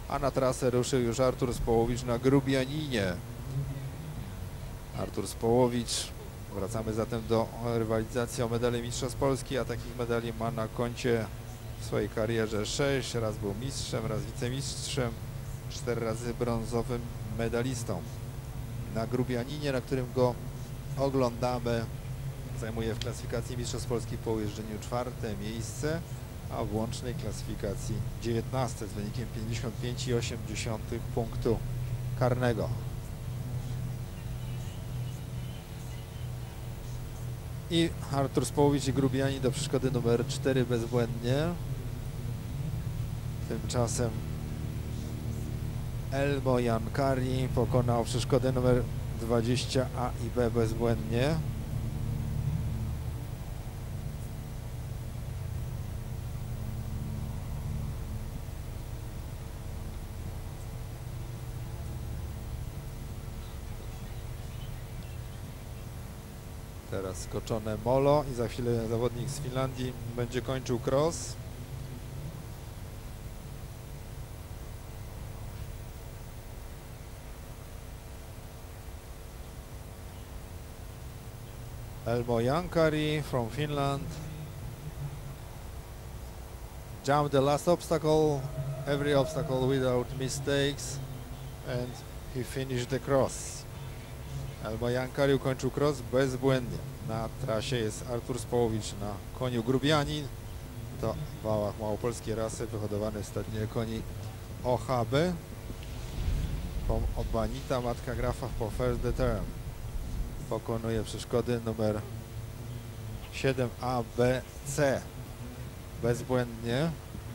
a na trasę ruszył już Artur Społowicz na Grubianinie. Artur Społowicz. Wracamy zatem do rywalizacji o medale Mistrzostw Polski, a takich medali ma na koncie w swojej karierze 6. Raz był mistrzem, raz wicemistrzem, 4 razy brązowym medalistą. Na Grubianinie, na którym go oglądamy, zajmuje w klasyfikacji Mistrzostw Polski po ujeżdżeniu 4. miejsce, a w łącznej klasyfikacji 19 z wynikiem 55,8 punktu karnego. I Artur Społowicz i Grubianin do przeszkody numer 4 bezbłędnie. Tymczasem Elmo Jankari pokonał przeszkodę numer 20 A i B bezbłędnie. Teraz skoczone molo i za chwilę zawodnik z Finlandii będzie kończył cross. Elmo Jankari from Finland jumped the last obstacle, every obstacle without mistakes, and he finished the cross. Elmo Jankari ukończył cross bezbłędnie. Na trasie jest Artur Społowicz na koniu Grubianin. To w wałach małopolskiej rasy, wyhodowany w stadnie koni OHB. Obanita, matka grafa po first the term. Pokonuje przeszkody numer 7A, B, C bezbłędnie.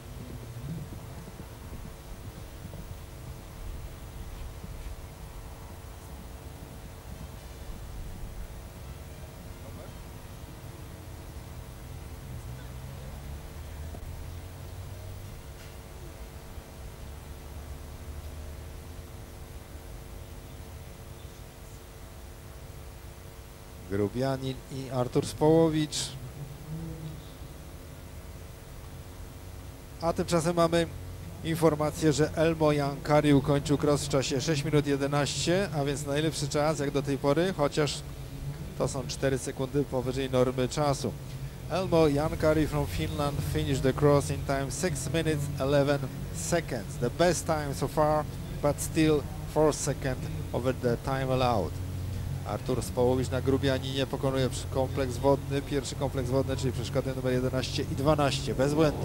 Grubianin i Artur Społowicz. A tymczasem mamy informację, że Elmo Jankari ukończył cross w czasie 6 minut 11, a więc najlepszy czas jak do tej pory, chociaż to są 4 sekundy powyżej normy czasu. Elmo Jankari from Finland finished the cross in time 6 minutes 11 seconds. The best time so far, but still 4 seconds over the time allowed. Artur Społowicz na Grubianinie pokonuje kompleks wodny, pierwszy kompleks wodny, czyli przeszkody numer 11 i 12, bezbłędnie.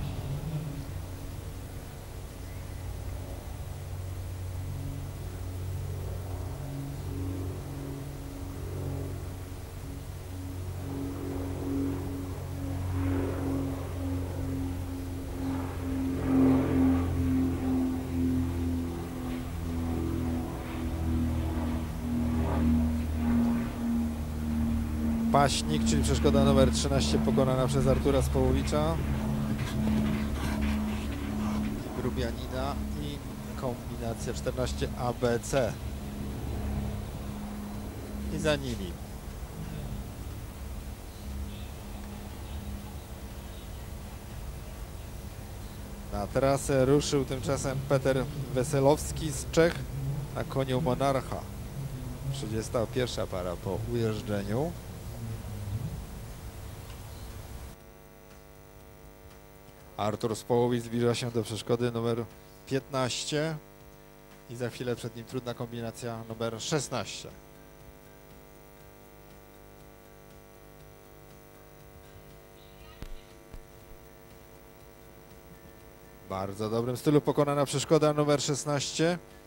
Paśnik, czyli przeszkoda numer 13 pokonana przez Artura Społowicza, Grubianina i kombinacja 14 ABC. I za nimi na trasę ruszył tymczasem Peter Weselowski z Czech na koniu Monarcha. 31 para po ujeżdżeniu. Artur Społowicz zbliża się do przeszkody numer 15 i za chwilę przed nim trudna kombinacja numer 16. W bardzo dobrym stylu pokonana przeszkoda numer 16.